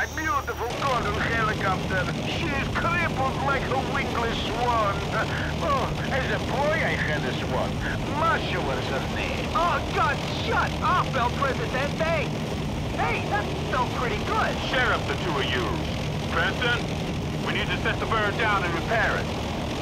beautiful golden helicopter. She is crippled like a wingless swan. Oh, as a boy I had a swan. Masha was her name. Oh, God, shut up, El Presidente! Hey, that felt pretty good. Share up the two of you. Preston, we need to set the bird down and repair it.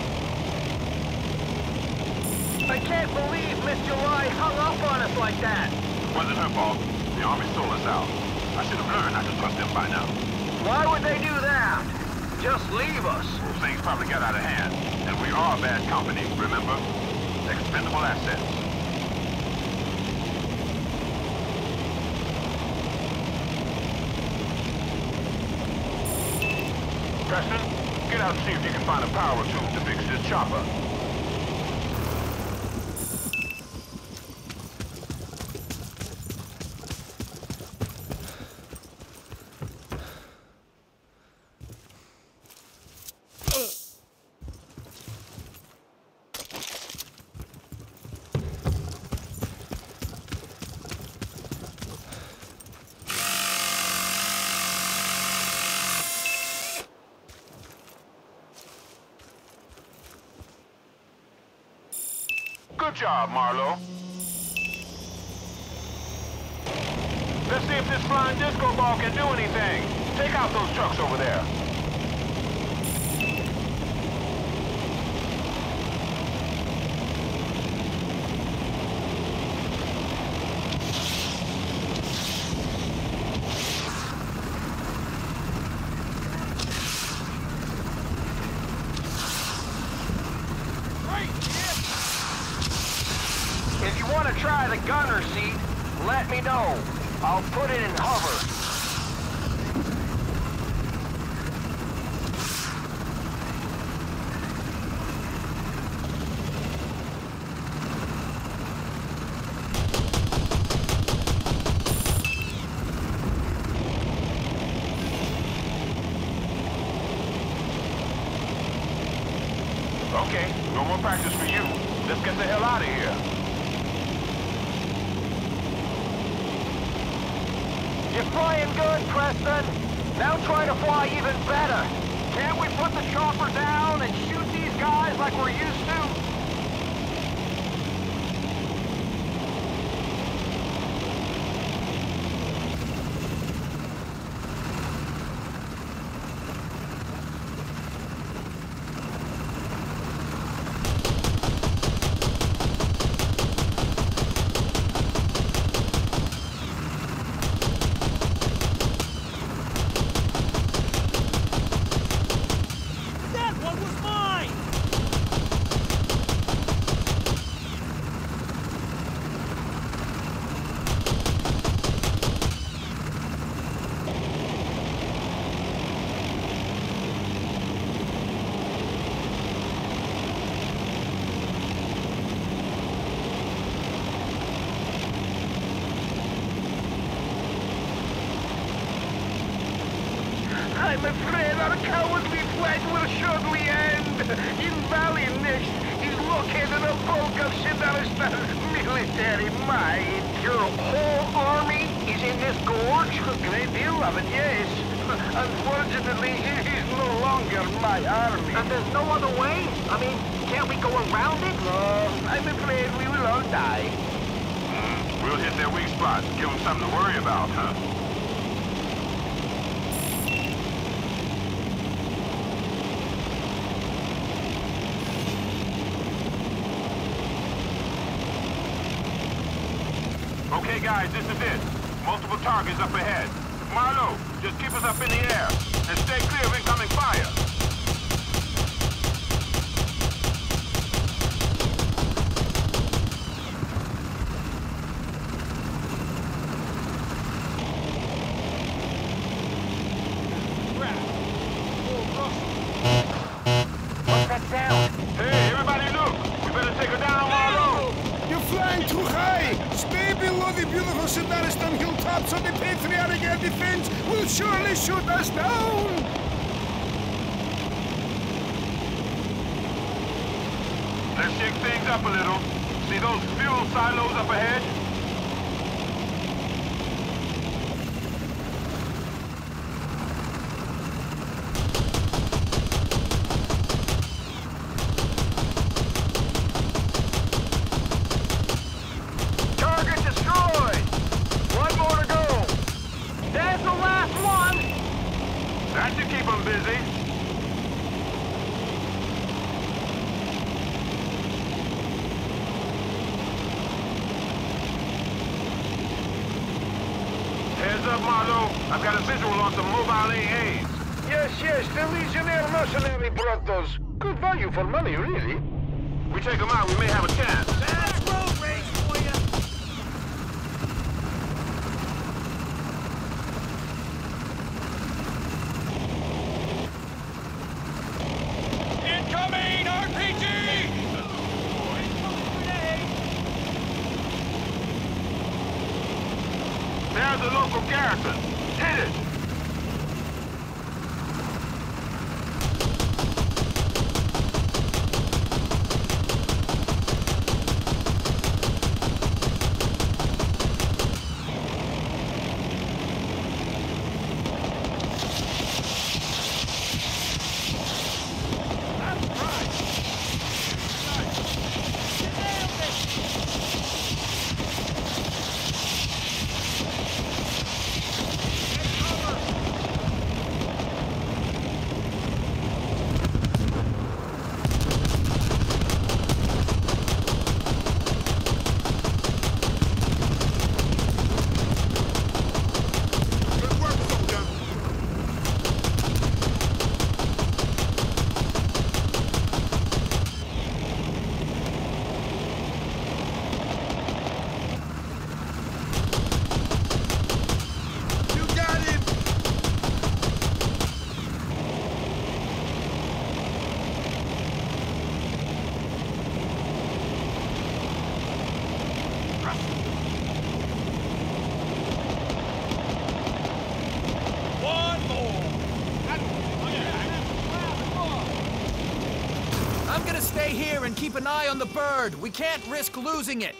I can't believe Miss July hung up on us like that. Wasn't her fault. The Army sold us out. I should have learned not to trust them by now. Why would they do that? Just leave us. Well, things probably got out of hand. And we are bad company, remember? Expendable assets. Preston, get out and see if you can find a power tube to fix this chopper. Good job, Marlowe. Let's see if this flying disco ball can do anything. Take out those trucks over there. If you want to try the gunner seat, let me know. I'll put it in hover. Okay, no more practice for you. Let's get the hell out of here. You're flying good, Preston. Now try to fly even better. Can't we put the chopper down and shoot these guys like we're used to? I'm afraid our cowardly flight will shortly end. In Valley Next is located a bulk of Sidaristan's military might. Your whole army is in this gorge? A great deal of it, yes. Unfortunately, it is no longer my army. And there's no other way? I mean, can't we go around it? No, I'm afraid we will all die. We'll hit their weak spot. Give them something to worry about, huh? Okay, guys, this is it. Multiple targets up ahead. Marlowe, just keep us up in the air and stay clear of incoming fire. What's that sound? Hey, everybody look! We better take her down, Marlowe! You're flying too high! Stay below the beautiful Sidaristan hilltops or the patriotic air defense will surely shoot us down! Let's shake things up a little. See those fuel silos up ahead? up, Marlowe. I've got a visual on some mobile AAs. Yes, the Legionnaire mercenary brought those. Good value for money, really. We take them out, we may have a chance. That's road rage for you. Incoming RPG! There's a local garrison. Hit it! I'm gonna stay here and keep an eye on the bird. We can't risk losing it.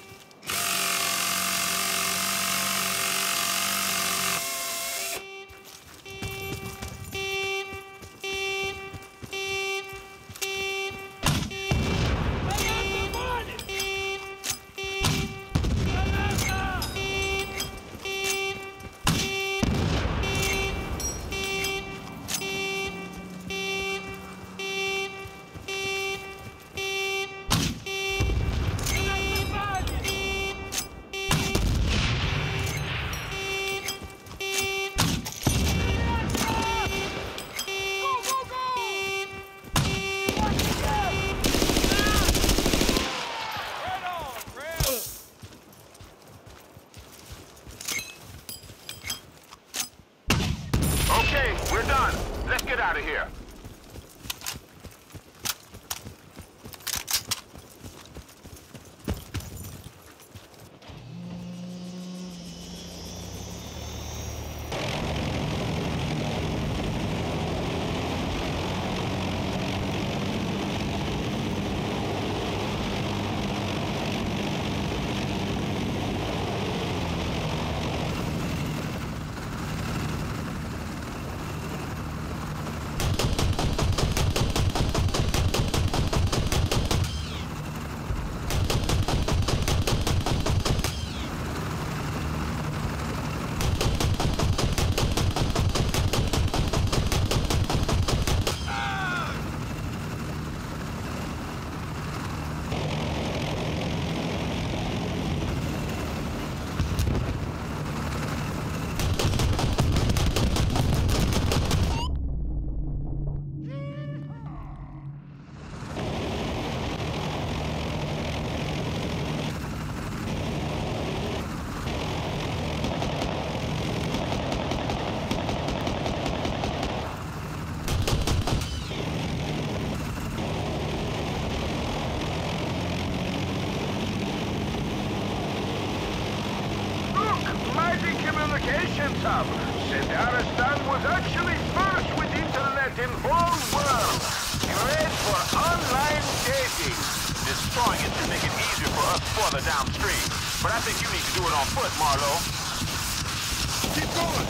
Okay, we're done. Let's get out of here. Communications hub. Sindaristan was actually first with internet in whole world. Great for online dating. Destroying it should make it easier for us further downstream. But I think you need to do it on foot, Marlowe. Keep going!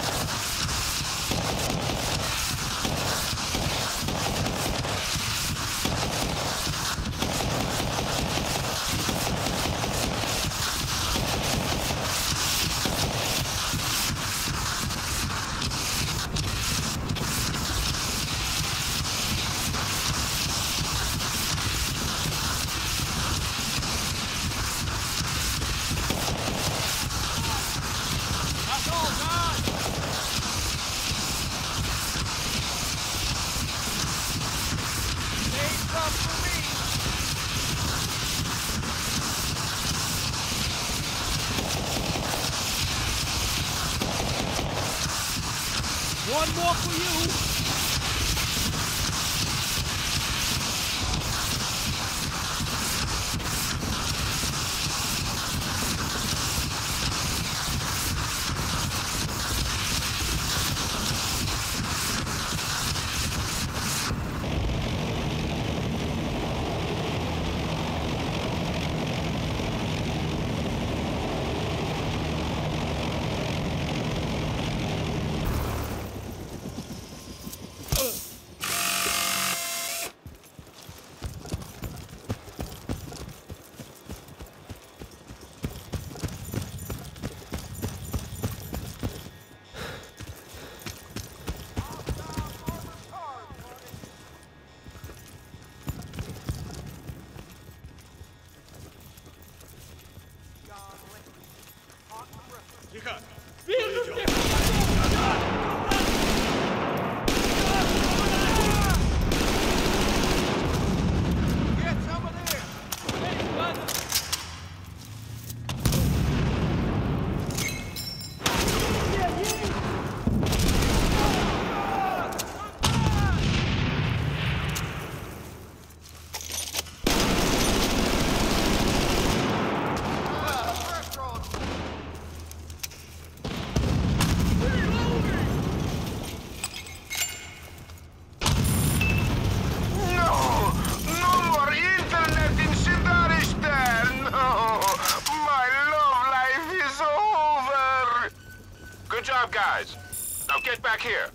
That's all, God! more for you. Тихо! Вижу всех! Get some of this! No! No more internet in Sidaristan! No! My love life is over! Good job, guys. Now get back here.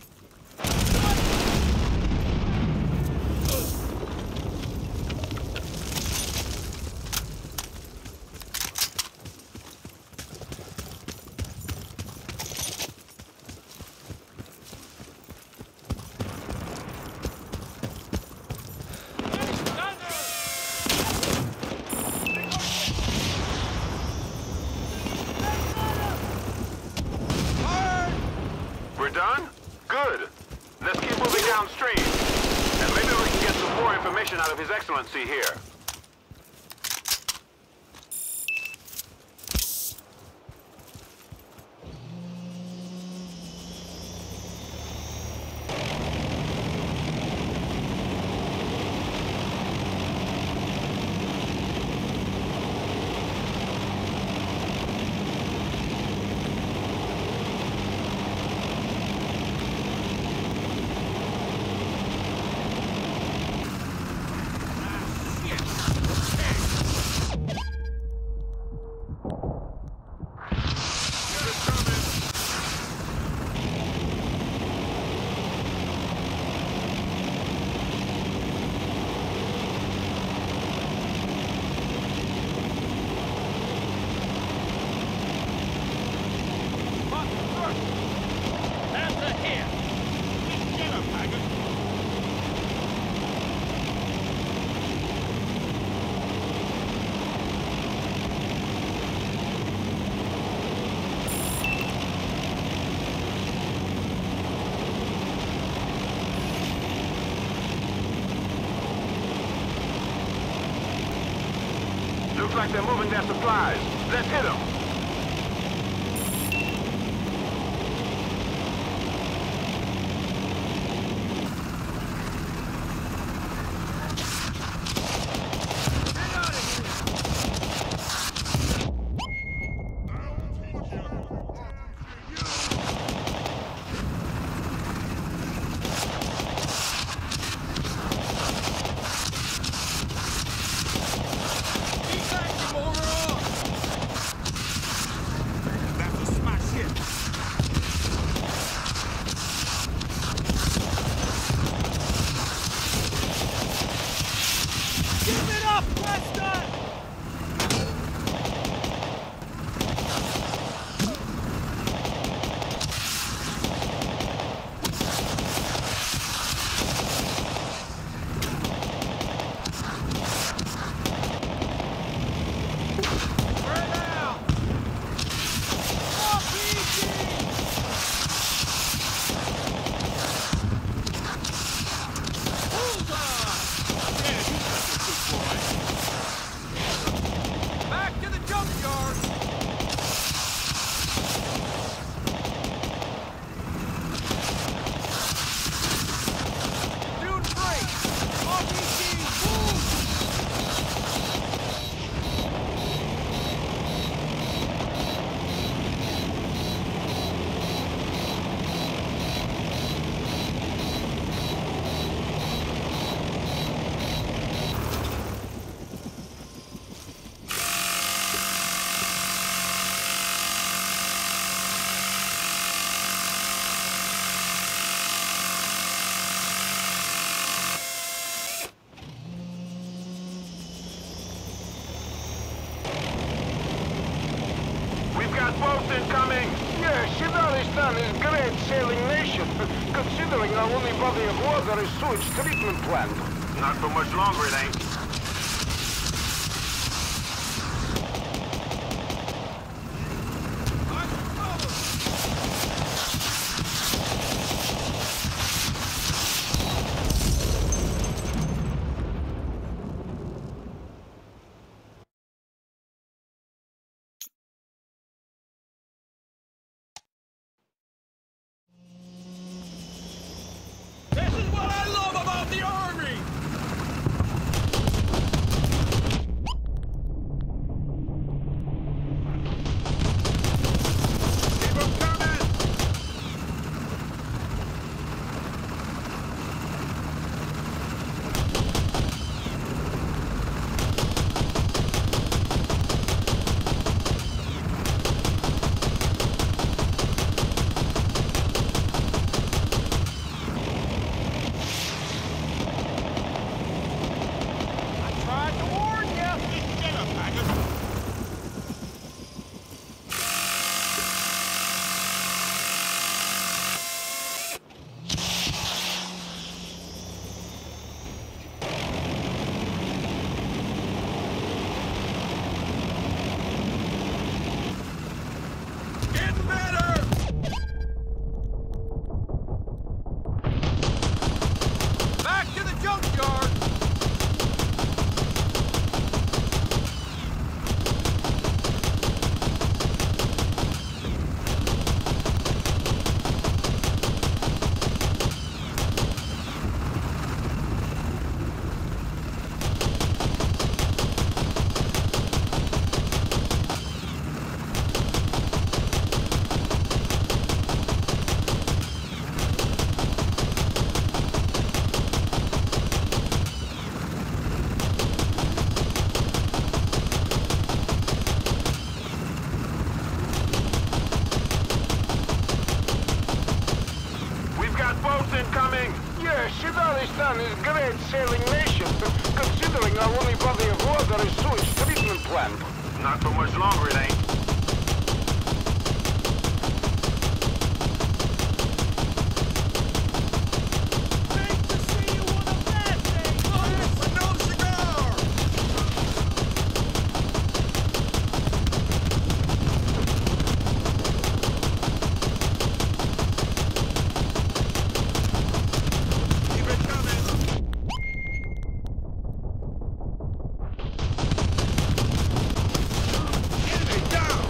We're done? Good. Let's keep moving downstream. And maybe we can get some more information out of His Excellency here. Panther here! Get up, Haggard! Looks like they're moving their supplies. Let's hit them. That's a smash hit! Give it up, Preston! Yeah, you got this good boy! boats incoming! Yeah, Shidaristan is great sailing nation, considering our only body of water is sewage treatment plant. Not for much longer, it ain't. This is what I love about the Army! Keep 'em coming! Tried to warn ya! Get up, Haggard. Getting better! Back to the junkyard! We've got boats incoming! Yeah, Shidaristan is great sailing nation, considering our only body of water is sewage treatment plant. Not for much longer, it ain't. Hate to see you on a bad day! But no cigar! Keep it coming. Enemy down!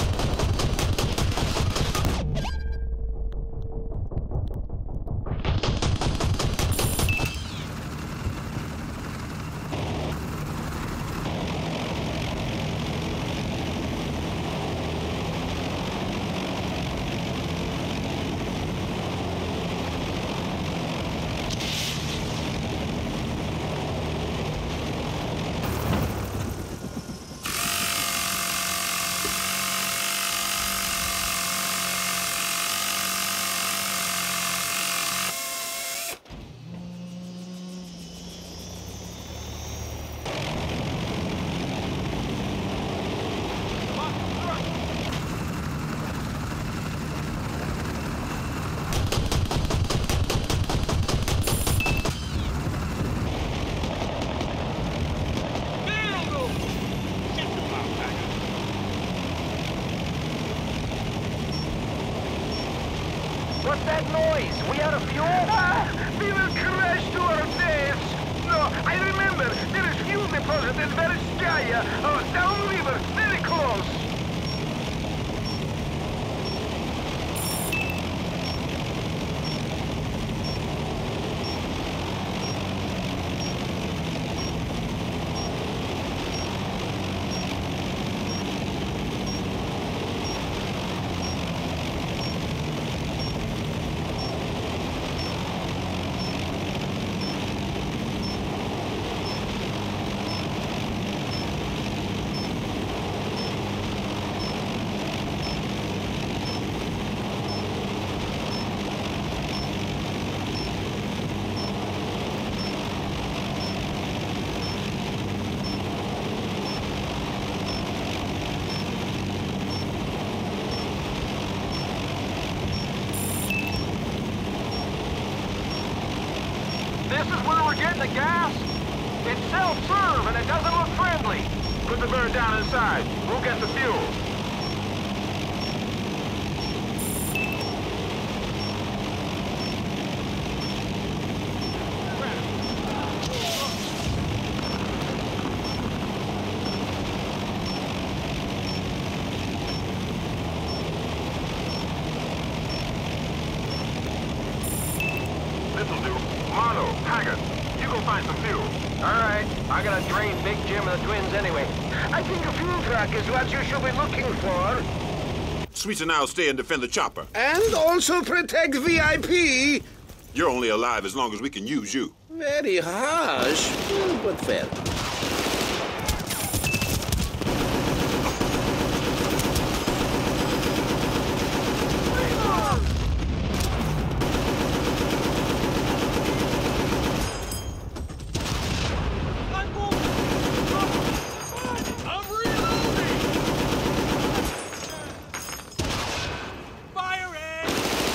What's that noise? We out of fuel? Ah! We will crash to our deaths! No, I remember! There is fuel deposit at Verskaya, downriver, very close! gas? It's self-serve and it doesn't look friendly. Put the bird down inside. We'll get the fuel. This'll do. Marlowe, Haggard, you go find some fuel. All right, I gotta drain Big Jim and the twins anyway. I think a fuel truck is what you should be looking for. Sweets and I'll stay and defend the chopper. And also protect VIP. You're only alive as long as we can use you. Very harsh, but fair. I'm reloading! Fire it!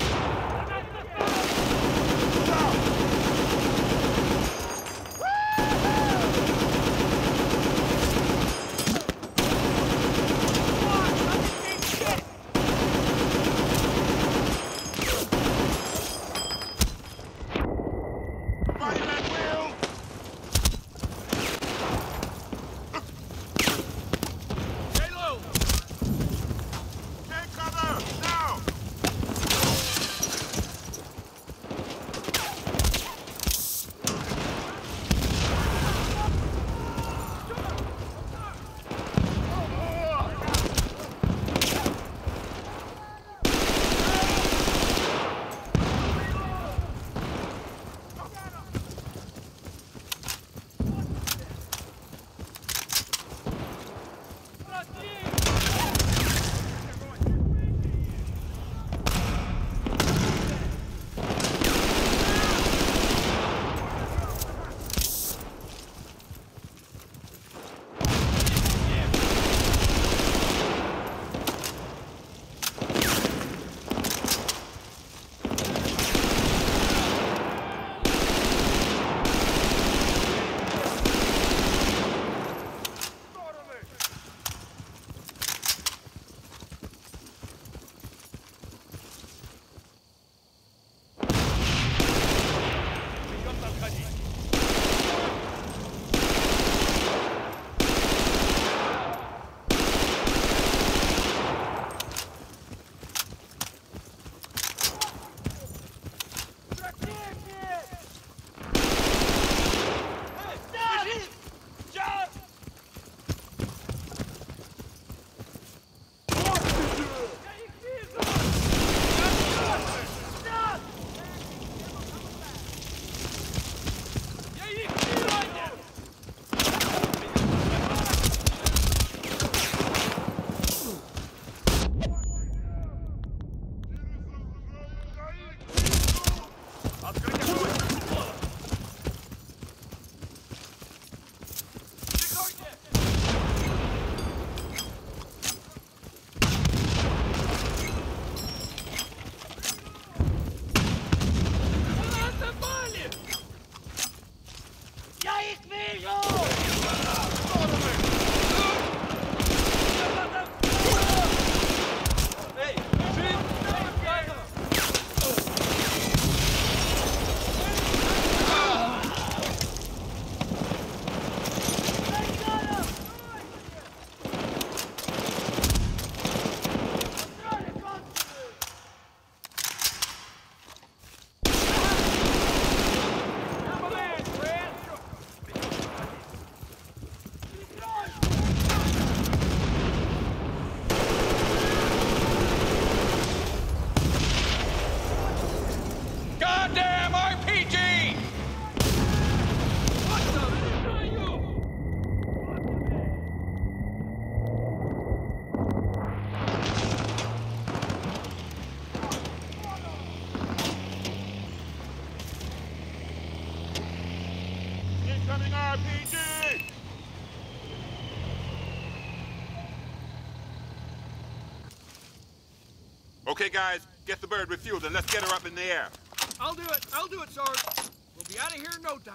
Okay, guys, get the bird refueled and let's get her up in the air. I'll do it, Sarge. We'll be out of here in no time.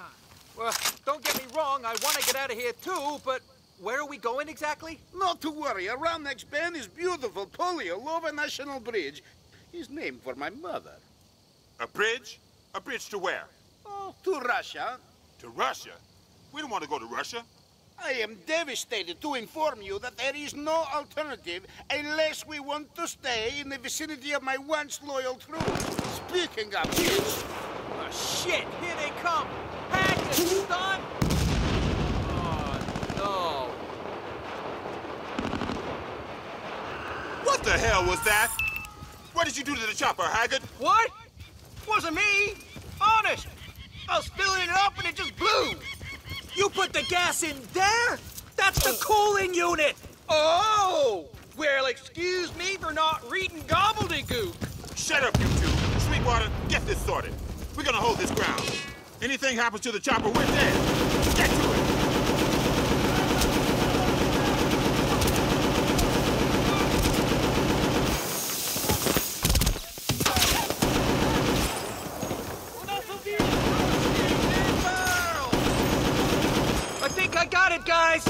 Well, don't get me wrong, I want to get out of here too, but where are we going exactly? Not to worry, around next bend is beautiful Polyolova National Bridge. It's named for my mother. A bridge? A bridge to where? Oh, to Russia. To Russia? We don't want to go to Russia. I am devastated to inform you that there is no alternative unless we want to stay in the vicinity of my once loyal troops. Speaking of which... Oh, shit! Here they come! Hackett, you done? Oh, no. What the hell was that? What did you do to the chopper, Haggard? What? Wasn't me! Honest! I was filling it up and it just blew! You put the gas in there? That's the cooling unit! Oh! Well, excuse me for not reading gobbledygook. Shut up, you two. Sweetwater, get this sorted. We're gonna hold this ground. Anything happens to the chopper, we're dead. Get to it! I think I got it, guys!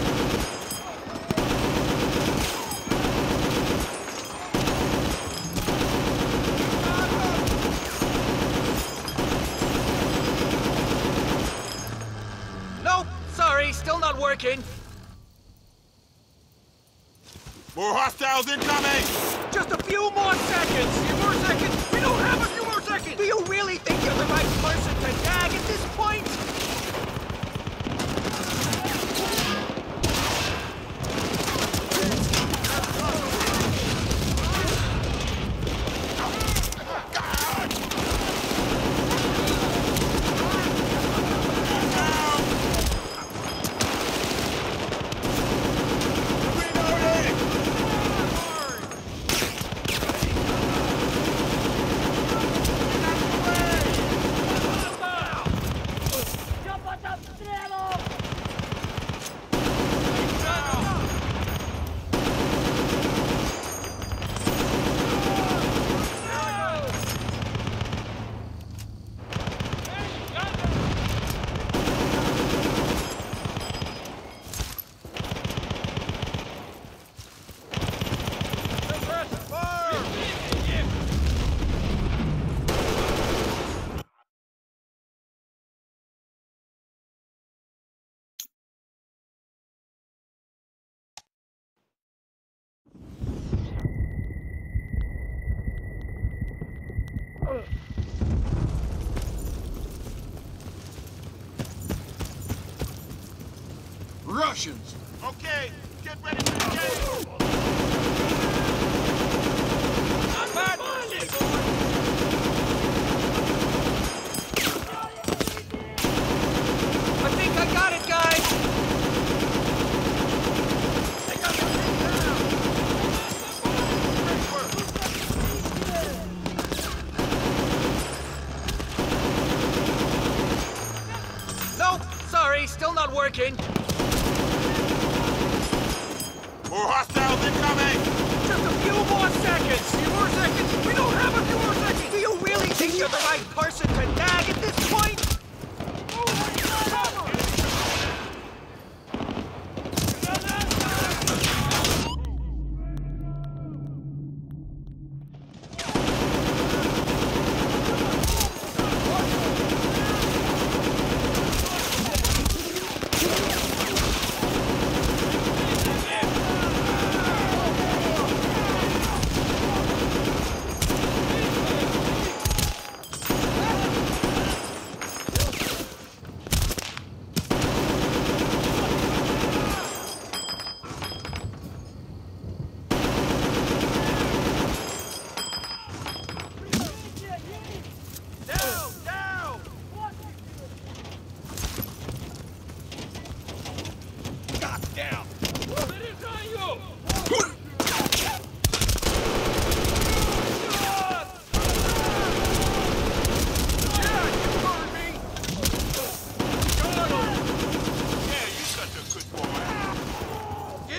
Nope, sorry, still not working. More hostiles incoming! Just a few more seconds! A few more seconds? We don't have a few more seconds! Do you really think you're the right person to tag at this point? Russians! Okay, get ready to engage! I think I got it, guys! Nope, sorry, still not working. More hostiles incoming! Just a few more seconds! Few more seconds? We don't have a few more seconds! Do you really think you're the right person to nag at this point?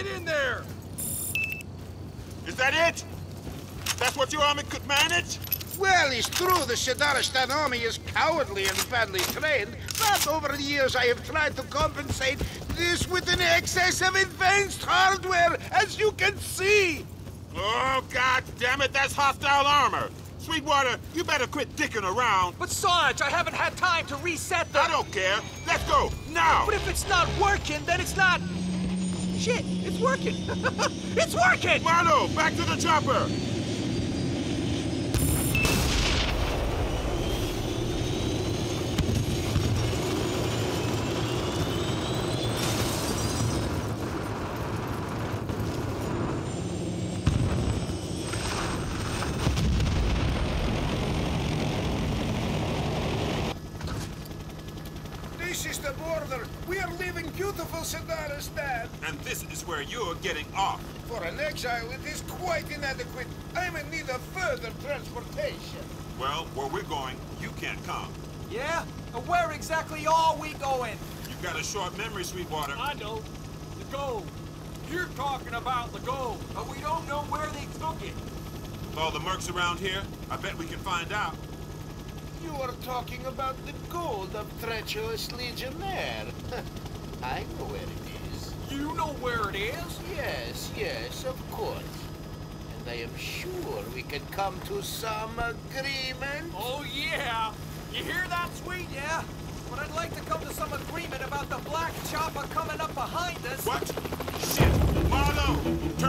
Is that it? That's what your army could manage? Well, it's true the Shadaristan army is cowardly and badly trained, but over the years I have tried to compensate this with an excess of advanced hardware, as you can see. Oh, God damn it, that's hostile armor. Sweetwater, you better quit dicking around. But Sarge, I haven't had time to reset the... I don't care. Let's go, now! But if it's not working, then it's not... Shit, it's working. It's working! Marlo, back to the chopper! This is the border. We are leaving beautiful Shadaristan. And this is where you're getting off. For an exile, it is quite inadequate. I'm in need of further transportation. Well, where we're going, you can't come. Yeah? And where exactly are we going? You've got a short memory, Sweetwater. I know. The gold. You're talking about the gold, but we don't know where they took it. With all the mercs around here, I bet we can find out. You are talking about the gold of treacherous legionnaire. I know where it is. You know where it is? Yes, of course. And I am sure we can come to some agreement. Oh, yeah. You hear that, Sweet? Yeah, but I'd like to come to some agreement about the black chopper coming up behind us. What? Shit! Marlo! Turn